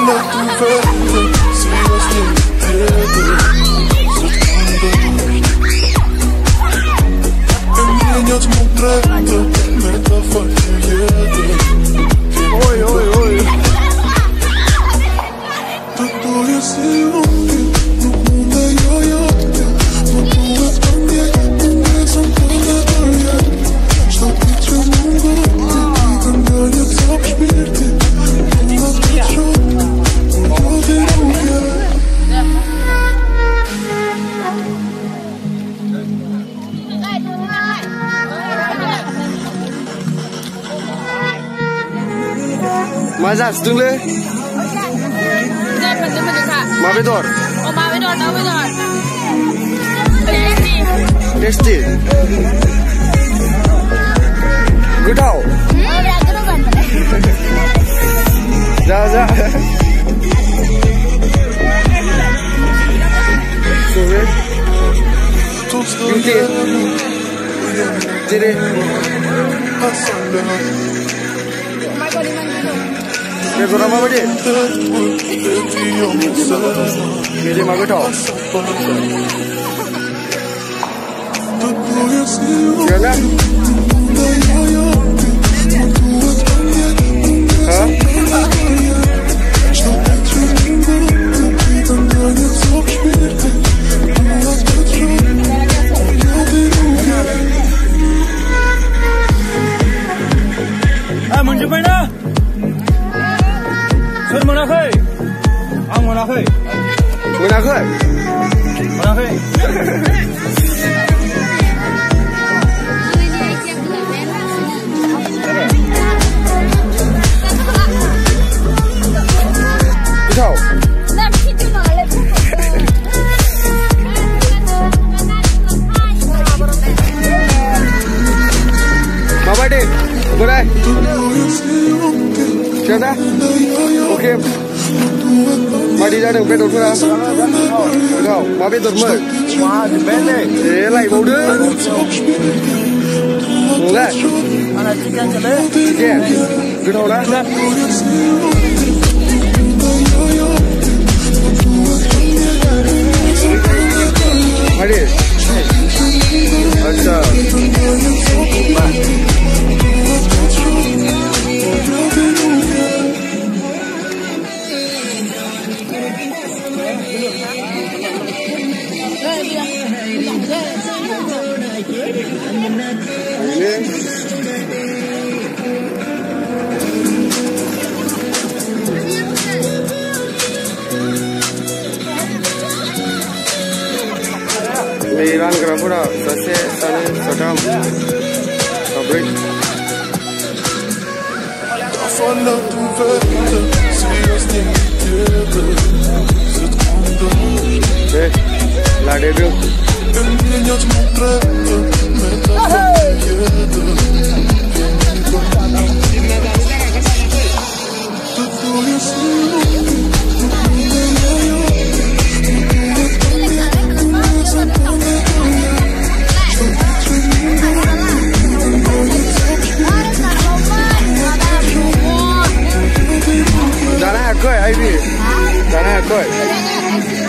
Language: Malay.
Sola tu verte, sigas din tredje. En niños montretă, metaforiete. Oi, oi, oi. Tatuję siłunki, nukunde jojoty. Nukułe panie, nie są polegaje. Što tiče mungo, idem dalje co špirti. Ona tiču, uvodi ruke. Masak sedulur. Ma bedor. Oh, ma bedor. Tasty. Gudau. Ja. Sorry. Beauty. Jadi. Dia kurang apa dia? Jadi magu tahu. Jangan. Hah? Menjumpai dah. Saya Monakai. Monakai. Monakai. Monakai. Tahu. Mama deh, boleh? Siapa? Okey. Mari dah deng pedor pula. Kau, mau pedor mer? Wah, di bende. Lai bau deh. Boleh? Anak cikan cile. Cikan. Kau lah. Mari. Acha. Iran Grafura, Sase, Sane, Saddam, Fabrik. Sola tu verte, sigas din tredje. La debut. En niños montretă, metaforiete. Tatuję siłunki, nukunde jojoty. Dana Hakoi, Ivy. Dana Hakoi.